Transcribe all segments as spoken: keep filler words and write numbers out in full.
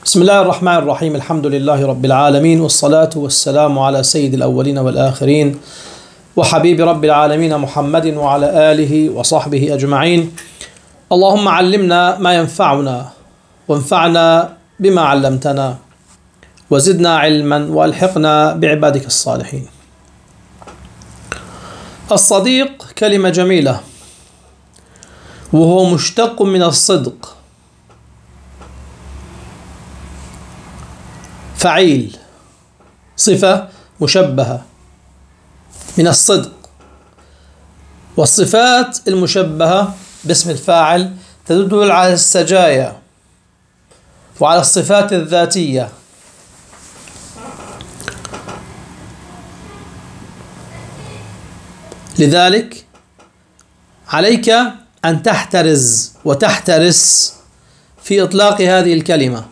بسم الله الرحمن الرحيم. الحمد لله رب العالمين، والصلاة والسلام على سيد الأولين والآخرين وحبيب رب العالمين محمد وعلى آله وصحبه أجمعين. اللهم علمنا ما ينفعنا وانفعنا بما علمتنا وزدنا علما وألحقنا بعبادك الصالحين. الصديق كلمة جميلة، وهو مشتق من الصدق، فعيل، صفة مشبهة من الصدق. والصفات المشبهة باسم الفاعل تدل على السجايا وعلى الصفات الذاتية. لذلك عليك أن تحترز وتحترس في إطلاق هذه الكلمة.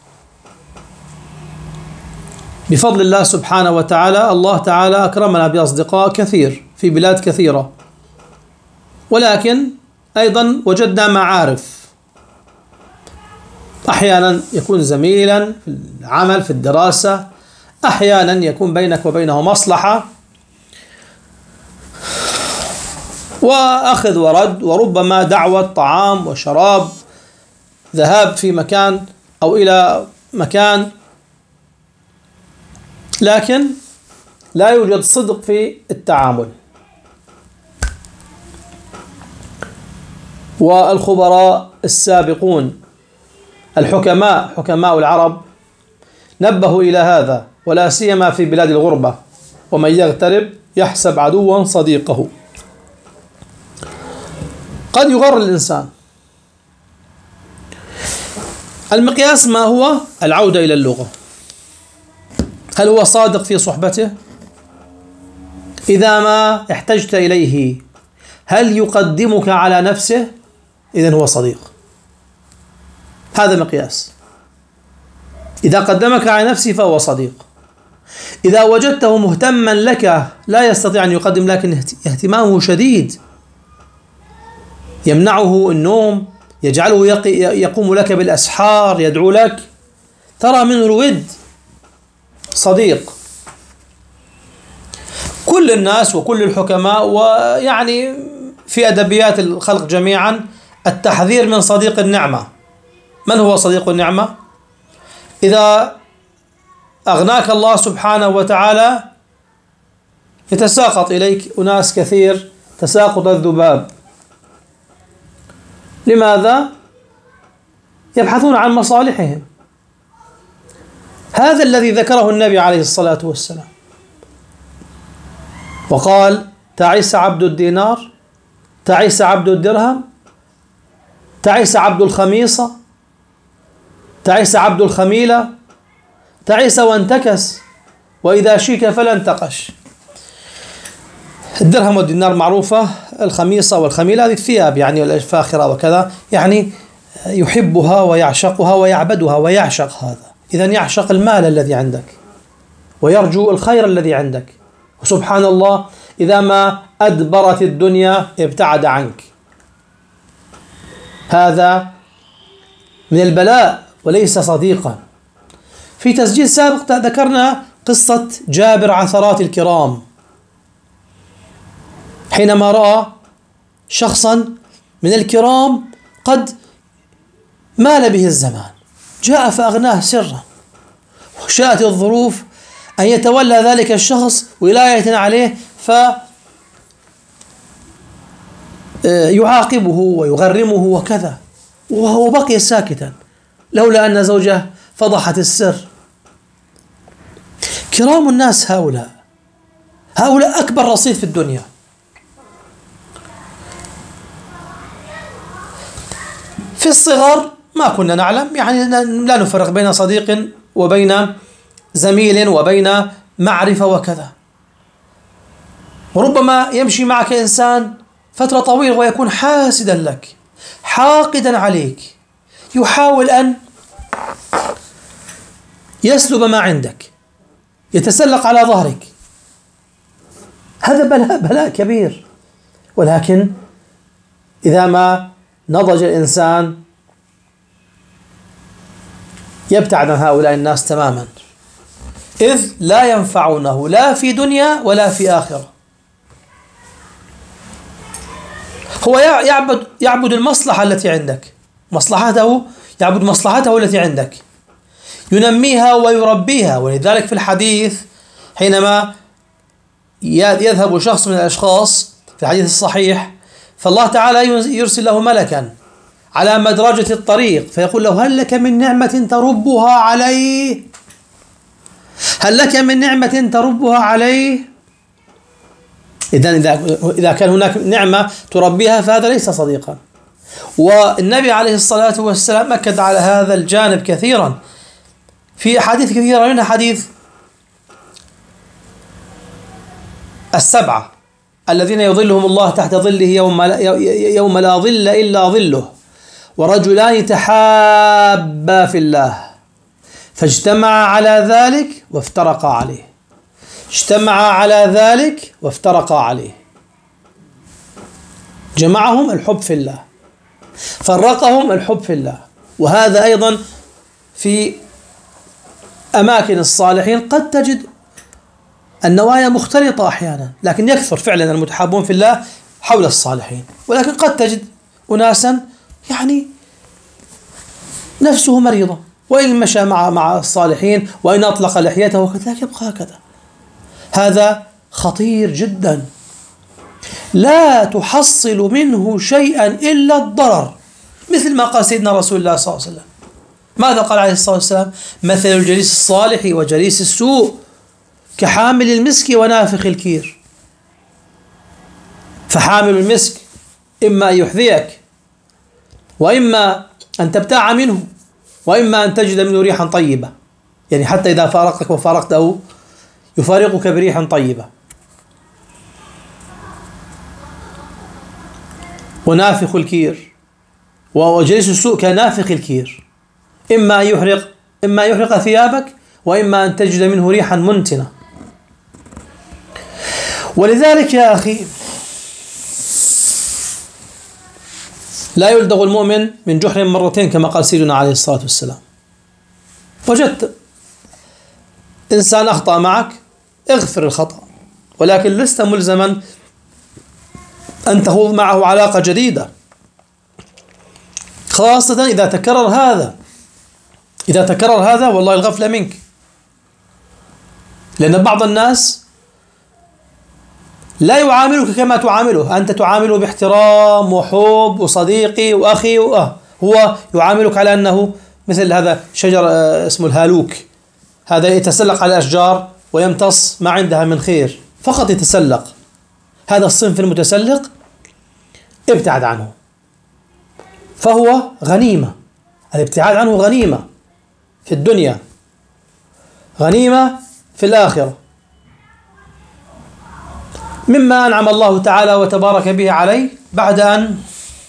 بفضل الله سبحانه وتعالى، الله تعالى أكرمنا بأصدقاء كثير في بلاد كثيرة، ولكن أيضا وجدنا معارف. أحيانا يكون زميلا في العمل في الدراسة، أحيانا يكون بينك وبينه مصلحة وأخذ ورد، وربما دعوة طعام وشراب، ذهاب في مكان أو إلى مكان، لكن لا يوجد صدق في التعامل. والخبراء السابقون الحكماء حكماء العرب نبهوا إلى هذا، ولا سيما في بلاد الغربة: ومن يغترب يحسب عدوا صديقه. قد يغر الإنسان. المقياس ما هو؟ العودة إلى اللغة. هل هو صادق في صحبته؟ إذا ما احتجت إليه هل يقدمك على نفسه؟ إذن هو صديق. هذا مقياس. إذا قدمك على نفسه فهو صديق. إذا وجدته مهتما لك لا يستطيع أن يقدم، لكن اهتمامه شديد، يمنعه النوم، يجعله يقوم لك بالأسحار، يدعو لك، ترى منه الود، صديق. كل الناس وكل الحكماء، ويعني في أدبيات الخلق جميعا، التحذير من صديق النعمة. من هو صديق النعمة؟ إذا أغناك الله سبحانه وتعالى يتساقط إليك أناس كثير تساقط الذباب. لماذا؟ يبحثون عن مصالحهم. هذا الذي ذكره النبي عليه الصلاة والسلام، وقال: تعيس عبد الدينار، تعيس عبد الدرهم، تعيس عبد الخميصة، تعيس عبد الخميلة، تعيس وانتكس، وإذا شيك فلا انتقش. الدرهم والدينار معروفة، الخميصة والخميلة هذه الثياب يعني الفاخرة وكذا، يعني يحبها ويعشقها ويعبدها ويعشق هذا. إذن يعشق المال الذي عندك ويرجو الخير الذي عندك، وسبحان الله إذا ما أدبرت الدنيا ابتعد عنك. هذا من البلاء وليس صديقا. في تسجيل سابق ذكرنا قصة جابر عثرات الكرام، حينما رأى شخصا من الكرام قد مال به الزمان، جاء فأغناه سرا، وشاءت الظروف أن يتولى ذلك الشخص ولاية عليه فيعاقبه ويغرمه وكذا، وهو بقي ساكتا لولا أن زوجه فضحت السر. كرام الناس هؤلاء هؤلاء أكبر رصيد في الدنيا. في الصغر ما كنا نعلم، يعني لا نفرق بين صديق وبين زميل وبين معرفة وكذا. وربما يمشي معك إنسان فترة طويلة ويكون حاسدا لك، حاقدا عليك، يحاول أن يسلب ما عندك، يتسلق على ظهرك. هذا بلاء بلاء كبير. ولكن إذا ما نضج الإنسان يبتعد عن هؤلاء الناس تماما، إذ لا ينفعونه لا في دنيا ولا في آخرة. هو يعبد يعبد المصلحة التي عندك، مصلحته، يعبد مصلحته التي عندك، ينميها ويربيها. ولذلك في الحديث حينما يذهب شخص من الأشخاص في الحديث الصحيح، فالله تعالى يرسل له ملكا على مدرجة الطريق فيقول له: هل لك من نعمة تربها عليه؟ هل لك من نعمة تربها عليه؟ إذن إذا كان هناك نعمة تربيها فهذا ليس صديقا. والنبي عليه الصلاة والسلام أكد على هذا الجانب كثيرا في أحاديث كثيرة، منها حديث السبعة الذين يظلهم الله تحت ظله يوم لا, يوم لا ظل إلا ظله، ورجلان تحابا في الله فاجتمعا على ذلك وافترقا عليه، اجتمعا على ذلك وافترقا عليه. جمعهم الحب في الله، فرقهم الحب في الله. وهذا أيضا في أماكن الصالحين قد تجد النوايا مختلطة أحيانا، لكن يكثر فعلا المتحابون في الله حول الصالحين. ولكن قد تجد أناسا يعني نفسه مريضة، وإن مشى مع مع الصالحين وإن أطلق لحيته وكذلك يبقى هكذا. هذا خطير جدا، لا تحصل منه شيئا إلا الضرر، مثل ما قال سيدنا رسول الله صلى الله عليه وسلم. ماذا قال عليه الصلاة والسلام؟ مثل الجليس الصالح وجليس السوء كحامل المسك ونافخ الكير. فحامل المسك إما أن يحذيك، وإما أن تبتاع منه، وإما أن تجد منه ريحا طيبة، يعني حتى إذا فارقتك وفارقته يفارقك بريح طيبة. ونافخ الكير، وجليس السوء كنافخ الكير، إما أن يحرق إما أن يحرق ثيابك، وإما أن تجد منه ريحا منتنة. ولذلك يا أخي لا يلدغ المؤمن من جحر مرتين كما قال سيدنا عليه الصلاة والسلام. وجدت إنسان أخطأ معك، اغفر الخطأ، ولكن لست ملزما أن تخوض معه علاقة جديدة، خاصة إذا تكرر هذا إذا تكرر هذا والله الغفلة منك. لأن بعض الناس لا يعاملك كما تعامله، أنت تعامله باحترام وحب وصديقي وأخي وأه هو يعاملك على أنه مثل هذا شجر اسمه الهالوك، هذا يتسلق على الأشجار ويمتص ما عندها من خير، فقط يتسلق. هذا الصنف المتسلق ابتعد عنه، فهو غنيمة. الابتعاد عنه غنيمة في الدنيا، غنيمة في الآخرة، مما أنعم الله تعالى وتبارك به عليه بعد أن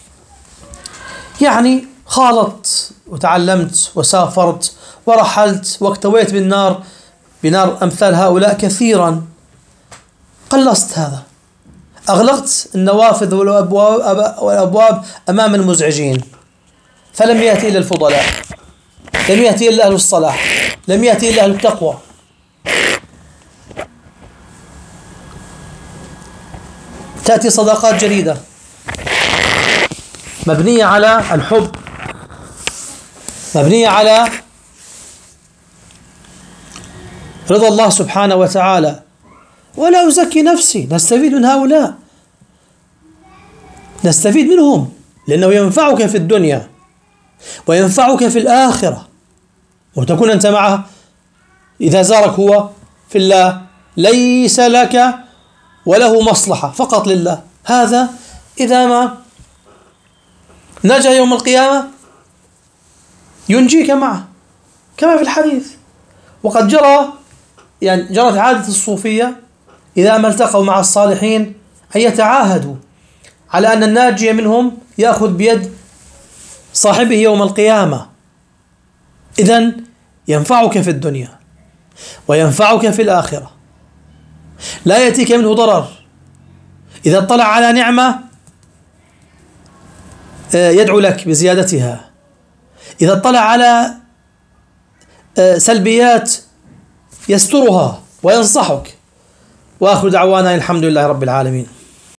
يعني خالطت وتعلمت وسافرت ورحلت واكتويت بالنار بنار أمثال هؤلاء كثيرا. قلصت هذا، أغلقت النوافذ والأبواب, والأبواب أمام المزعجين، فلم يأتي إلا الفضلاء، لم يأتي إلا أهل الصلاح، لم يأتي إلا أهل التقوى. تأتي صداقات جديدة مبنية على الحب، مبنية على رضا الله سبحانه وتعالى. ولا أزكي نفسي، نستفيد من هؤلاء، نستفيد منهم، لأنه ينفعك في الدنيا وينفعك في الآخرة، وتكون أنت معه إذا زارك هو في الله ليس لك وله مصلحة، فقط لله. هذا إذا ما نجا يوم القيامة ينجيك معه كما في الحديث. وقد جرى يعني جرت عادة الصوفية إذا ما التقوا مع الصالحين أن يتعاهدوا على أن الناجي منهم يأخذ بيد صاحبه يوم القيامة. إذن ينفعك في الدنيا وينفعك في الآخرة، لا يأتيك منه ضرر. إذا اطلع على نعمة يدعو لك بزيادتها، إذا اطلع على سلبيات يسترها وينصحك. وآخر دعوانا الحمد لله رب العالمين.